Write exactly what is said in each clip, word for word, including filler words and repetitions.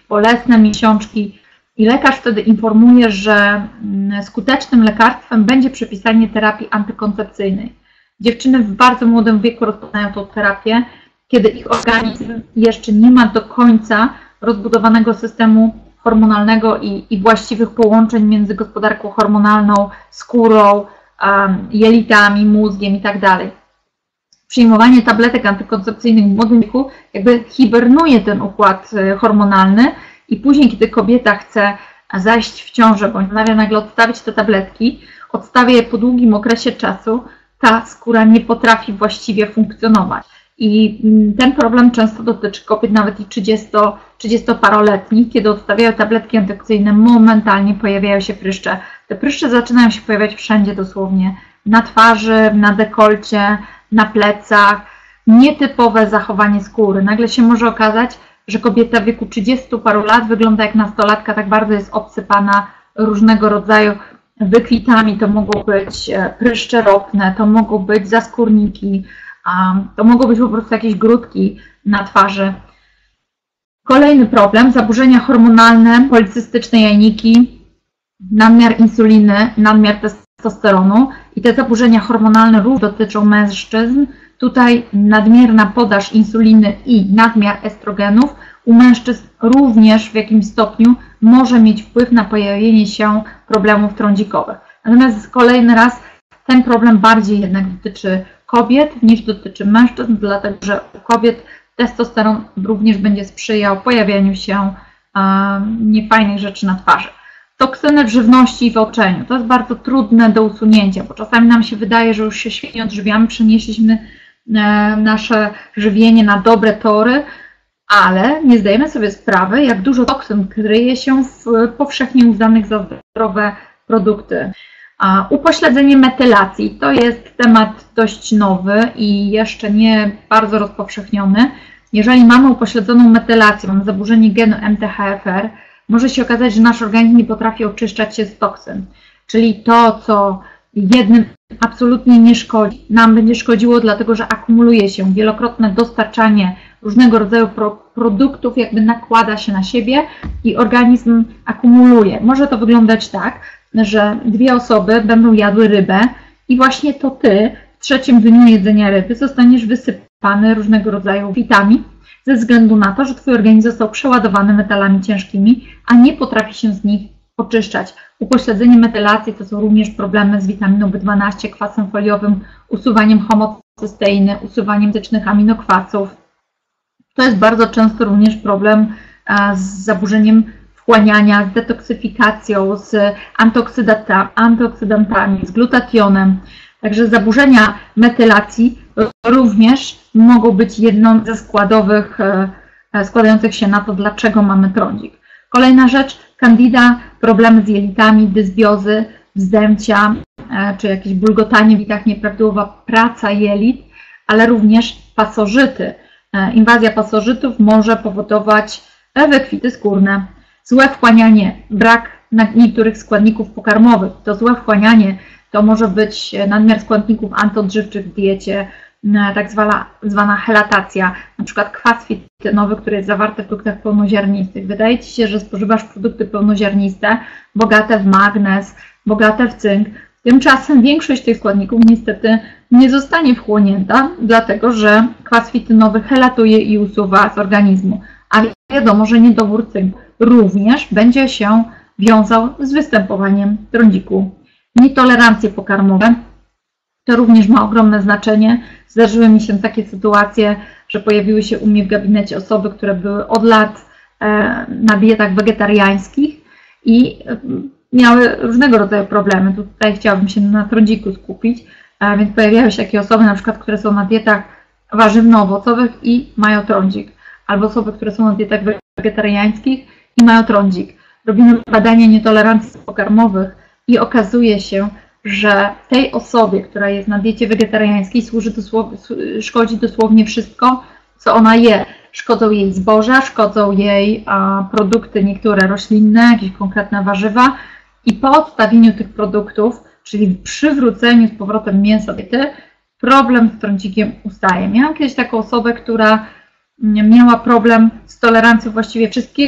bolesne miesiączki i lekarz wtedy informuje, że skutecznym lekarstwem będzie przepisanie terapii antykoncepcyjnej. Dziewczyny w bardzo młodym wieku rozpoczynają tą terapię, kiedy ich organizm jeszcze nie ma do końca rozbudowanego systemu hormonalnego i, i właściwych połączeń między gospodarką hormonalną, skórą, um, jelitami, mózgiem itd. Przyjmowanie tabletek antykoncepcyjnych w młodym wieku jakby hibernuje ten układ hormonalny i później, kiedy kobieta chce zajść w ciążę, bądź nagle odstawić te tabletki, odstawia je po długim okresie czasu, ta skóra nie potrafi właściwie funkcjonować. I ten problem często dotyczy kobiet nawet i trzydziestoparoletnich, kiedy odstawiają tabletki antykoncepcyjne, momentalnie pojawiają się pryszcze. Te pryszcze zaczynają się pojawiać wszędzie dosłownie, na twarzy, na dekolcie, na plecach. Nietypowe zachowanie skóry. Nagle się może okazać, że kobieta w wieku trzydziestu paru lat wygląda jak nastolatka, tak bardzo jest obsypana różnego rodzaju wykwitami. To mogą być pryszcze ropne, to mogą być zaskórniki, to mogą być po prostu jakieś grudki na twarzy. Kolejny problem, zaburzenia hormonalne, policystyczne jajniki, nadmiar insuliny, nadmiar testosteronu. I te zaburzenia hormonalne również dotyczą mężczyzn. Tutaj nadmierna podaż insuliny i nadmiar estrogenów u mężczyzn również w jakimś stopniu może mieć wpływ na pojawienie się problemów trądzikowych. Natomiast kolejny raz ten problem bardziej jednak dotyczy kobiet niż dotyczy mężczyzn, dlatego że u kobiet testosteron również będzie sprzyjał pojawianiu się niefajnych rzeczy na twarzy. Toksyny w żywności i w oczeniu. To jest bardzo trudne do usunięcia, bo czasami nam się wydaje, że już się świetnie odżywiamy, przenieśliśmy nasze żywienie na dobre tory, ale nie zdajemy sobie sprawy, jak dużo toksyn kryje się w powszechnie uznanych za zdrowe produkty. Upośledzenie metylacji to jest temat dość nowy i jeszcze nie bardzo rozpowszechniony. Jeżeli mamy upośledzoną metylację, mamy zaburzenie genu M T H F R, może się okazać, że nasz organizm nie potrafi oczyszczać się z toksyn. Czyli to, co jednym absolutnie nie szkodzi, nam będzie szkodziło, dlatego że akumuluje się. Wielokrotne dostarczanie różnego rodzaju pro produktów jakby nakłada się na siebie i organizm akumuluje. Może to wyglądać tak, że dwie osoby będą jadły rybę i właśnie to ty w trzecim dniu jedzenia ryby zostaniesz wysypany różnego rodzaju witamin ze względu na to, że twój organizm został przeładowany metalami ciężkimi, a nie potrafi się z nich oczyszczać. Upośledzenie metylacji to są również problemy z witaminą B dwanaście, kwasem foliowym, usuwaniem homocysteiny, usuwaniem tycznych aminokwasów. To jest bardzo często również problem z zaburzeniem wchłaniania, z detoksyfikacją, z antyoksydantami, z glutationem. Także zaburzenia metylacji również mogą być jedną ze składowych składających się na to, dlaczego mamy trądzik. Kolejna rzecz, candida, problemy z jelitami, dysbiozy, wzdęcia, czy jakieś bulgotanie w jelitach, nieprawidłowa praca jelit, ale również pasożyty. Inwazja pasożytów może powodować wykwity skórne. Złe wchłanianie, brak niektórych składników pokarmowych. To złe wchłanianie to może być nadmiar składników antyodżywczych w diecie, tak zwana, zwana helatacja, na przykład kwas fitynowy, który jest zawarty w produktach pełnoziarnistych. Wydaje Ci się, że spożywasz produkty pełnoziarniste, bogate w magnez, bogate w cynk. Tymczasem większość tych składników niestety nie zostanie wchłonięta, dlatego że kwas fitynowy helatuje i usuwa z organizmu. A wiadomo, że niedobór cynku również będzie się wiązał z występowaniem trądziku. Nietolerancje pokarmowe. To również ma ogromne znaczenie. Zdarzyły mi się takie sytuacje, że pojawiły się u mnie w gabinecie osoby, które były od lat na dietach wegetariańskich i miały różnego rodzaju problemy. Tutaj chciałabym się na trądziku skupić, więc pojawiały się takie osoby, na przykład, które są na dietach warzywno-owocowych i mają trądzik, albo osoby, które są na dietach wegetariańskich i mają trądzik. Robimy badania nietolerancji pokarmowych i okazuje się, że tej osobie, która jest na diecie wegetariańskiej, służy dosłownie, szkodzi dosłownie wszystko, co ona je. Szkodzą jej zboża, szkodzą jej a, produkty niektóre roślinne, jakieś konkretne warzywa i po odstawieniu tych produktów, czyli przywróceniu z powrotem mięsa diety, problem z trądzikiem ustaje. Miałam kiedyś taką osobę, która miała problem z tolerancją właściwie wszystkiego,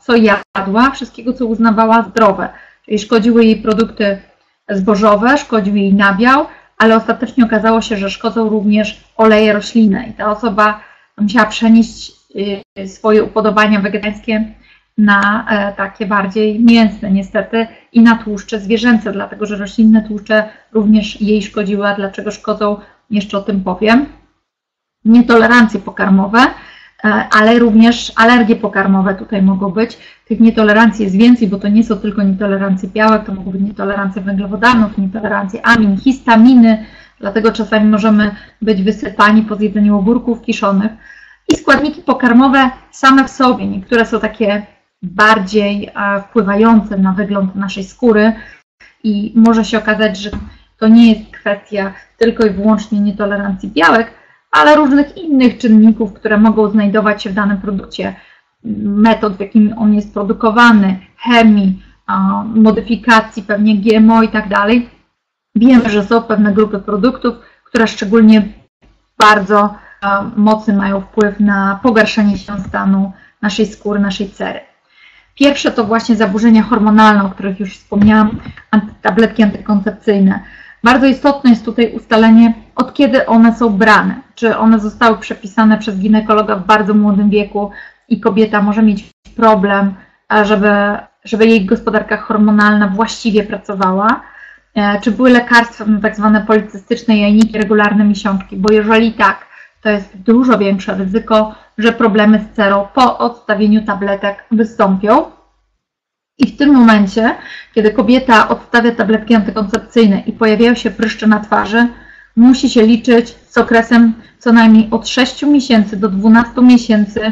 co jadła, wszystkiego, co uznawała zdrowe. Czyli szkodziły jej produkty zbożowe, szkodził jej nabiał, ale ostatecznie okazało się, że szkodzą również oleje roślinne. I ta osoba musiała przenieść swoje upodobania wegetariańskie na takie bardziej mięsne niestety i na tłuszcze zwierzęce, dlatego że roślinne tłuszcze również jej szkodziły. A dlaczego szkodzą? Jeszcze o tym powiem. Nietolerancje pokarmowe, ale również alergie pokarmowe tutaj mogą być. Tych nietolerancji jest więcej, bo to nie są tylko nietolerancje białek, to mogą być nietolerancje węglowodanów, nietolerancje amin, histaminy, dlatego czasami możemy być wysypani po zjedzeniu ogórków kiszonych. I składniki pokarmowe same w sobie, niektóre są takie bardziej wpływające na wygląd naszej skóry i może się okazać, że to nie jest kwestia tylko i wyłącznie nietolerancji białek, ale różnych innych czynników, które mogą znajdować się w danym produkcie, metod, w jakim on jest produkowany, chemii, modyfikacji, pewnie G M O i tak dalej. Wiemy, że są pewne grupy produktów, które szczególnie bardzo mocny mają wpływ na pogarszanie się stanu naszej skóry, naszej cery. Pierwsze to właśnie zaburzenia hormonalne, o których już wspomniałam, tabletki antykoncepcyjne. Bardzo istotne jest tutaj ustalenie, od kiedy one są brane. Czy one zostały przepisane przez ginekologa w bardzo młodym wieku i kobieta może mieć problem, żeby, żeby jej gospodarka hormonalna właściwie pracowała. Czy były lekarstwa na tak zwane policystyczne jajniki, regularne miesiączki, bo jeżeli tak, to jest dużo większe ryzyko, że problemy z cerą po odstawieniu tabletek wystąpią. I w tym momencie, kiedy kobieta odstawia tabletki antykoncepcyjne i pojawiają się pryszcze na twarzy, musi się liczyć z okresem co najmniej od sześciu miesięcy do dwunastu miesięcy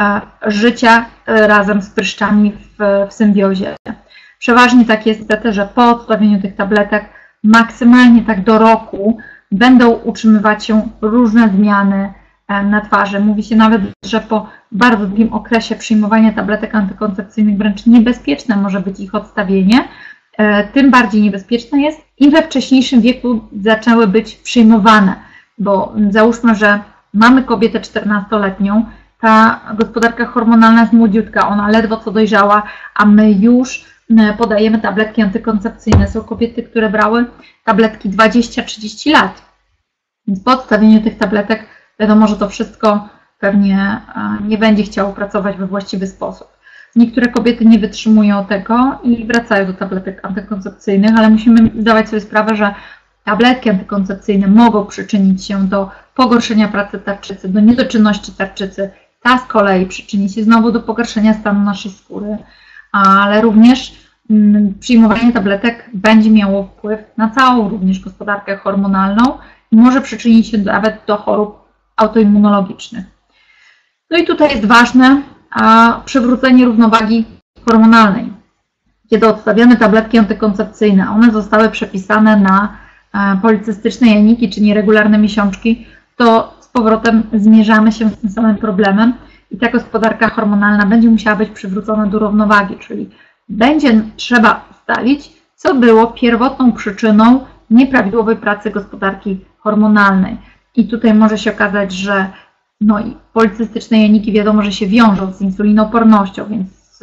życia razem z pryszczami w, w symbiozie. Przeważnie tak jest niestety, że po odstawieniu tych tabletek maksymalnie tak do roku będą utrzymywać się różne zmiany na twarzy. Mówi się nawet, że po bardzo długim okresie przyjmowania tabletek antykoncepcyjnych wręcz niebezpieczne może być ich odstawienie. Tym bardziej niebezpieczne jest, im we wcześniejszym wieku zaczęły być przyjmowane. Bo załóżmy, że mamy kobietę czternastoletnią, ta gospodarka hormonalna jest młodziutka, ona ledwo co dojrzała, a my już podajemy tabletki antykoncepcyjne. Są kobiety, które brały tabletki dwadzieścia trzydzieści lat. Więc po odstawieniu tych tabletek wiadomo, że to wszystko pewnie nie będzie chciało pracować we właściwy sposób. Niektóre kobiety nie wytrzymują tego i wracają do tabletek antykoncepcyjnych, ale musimy zdawać sobie sprawę, że tabletki antykoncepcyjne mogą przyczynić się do pogorszenia pracy tarczycy, do niedoczynności tarczycy. Ta z kolei przyczyni się znowu do pogorszenia stanu naszej skóry, ale również przyjmowanie tabletek będzie miało wpływ na całą również gospodarkę hormonalną i może przyczynić się nawet do chorób autoimmunologicznych. No i tutaj jest ważne a przywrócenie równowagi hormonalnej. Kiedy odstawiamy tabletki antykoncepcyjne, one zostały przepisane na policystyczne jajniki czy nieregularne miesiączki, to z powrotem zmierzamy się z tym samym problemem i ta gospodarka hormonalna będzie musiała być przywrócona do równowagi, czyli będzie trzeba ustalić, co było pierwotną przyczyną nieprawidłowej pracy gospodarki hormonalnej. I tutaj może się okazać, że no i policystyczne jajniki wiadomo, że się wiążą z insulinoopornością, więc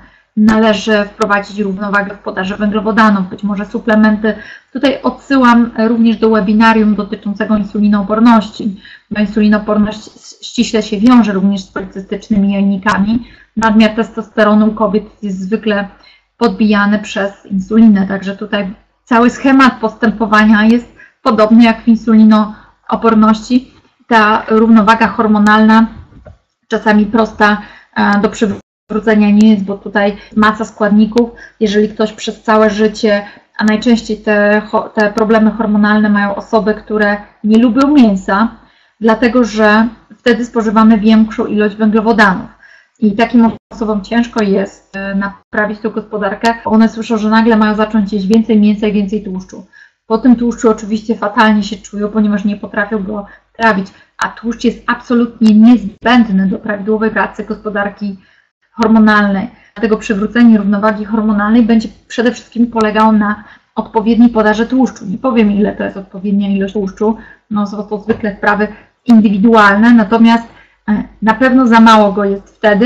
należy wprowadzić równowagę w podaży węglowodanów, być może suplementy. Tutaj odsyłam również do webinarium dotyczącego insulinooporności, bo insulinooporność ściśle się wiąże również z policystycznymi jajnikami. Nadmiar testosteronu u kobiet jest zwykle podbijany przez insulinę, także tutaj cały schemat postępowania jest podobny jak w insulinooporności. Ta równowaga hormonalna czasami prosta do przywrócenia nie jest, bo tutaj masa składników. Jeżeli ktoś przez całe życie, a najczęściej te, te problemy hormonalne mają osoby, które nie lubią mięsa, dlatego że wtedy spożywamy większą ilość węglowodanów. I takim osobom ciężko jest naprawić tą gospodarkę. One słyszą, że nagle mają zacząć jeść więcej mięsa i więcej tłuszczu. Po tym tłuszczu oczywiście fatalnie się czują, ponieważ nie potrafią go trawić, a tłuszcz jest absolutnie niezbędny do prawidłowej pracy gospodarki hormonalnej. Dlatego przywrócenie równowagi hormonalnej będzie przede wszystkim polegało na odpowiedniej podaży tłuszczu. Nie powiem, ile to jest odpowiednia ilość tłuszczu, no są to zwykle sprawy indywidualne, natomiast na pewno za mało go jest wtedy,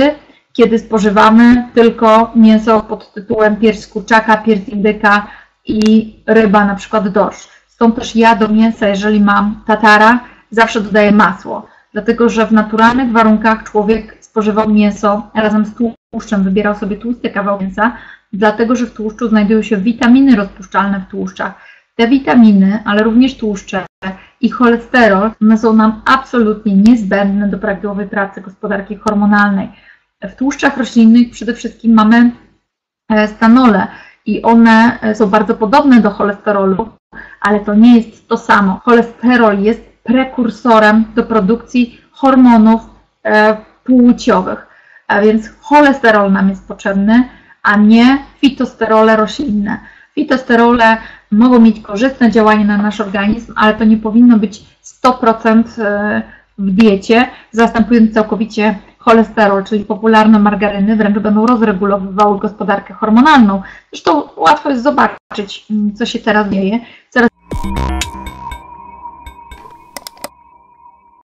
kiedy spożywamy tylko mięso pod tytułem pierś z kurczaka, pierś z indyka i ryba, na przykład dorsz. Stąd też ja do mięsa, jeżeli mam tatara, zawsze dodaję masło, dlatego że w naturalnych warunkach człowiek spożywał mięso razem z tłuszczem, wybierał sobie tłusty kawał mięsa, dlatego że w tłuszczu znajdują się witaminy rozpuszczalne w tłuszczach. Te witaminy, ale również tłuszcze i cholesterol, one są nam absolutnie niezbędne do prawidłowej pracy gospodarki hormonalnej. W tłuszczach roślinnych przede wszystkim mamy stanole i one są bardzo podobne do cholesterolu, ale to nie jest to samo. Cholesterol jest prekursorem do produkcji hormonów płciowych, a więc cholesterol nam jest potrzebny, a nie fitosterole roślinne. Fitosterole mogą mieć korzystne działanie na nasz organizm, ale to nie powinno być sto procent w diecie, zastępując całkowicie cholesterol, czyli popularne margaryny wręcz będą rozregulowywały gospodarkę hormonalną. Zresztą łatwo jest zobaczyć, co się teraz dzieje. Coraz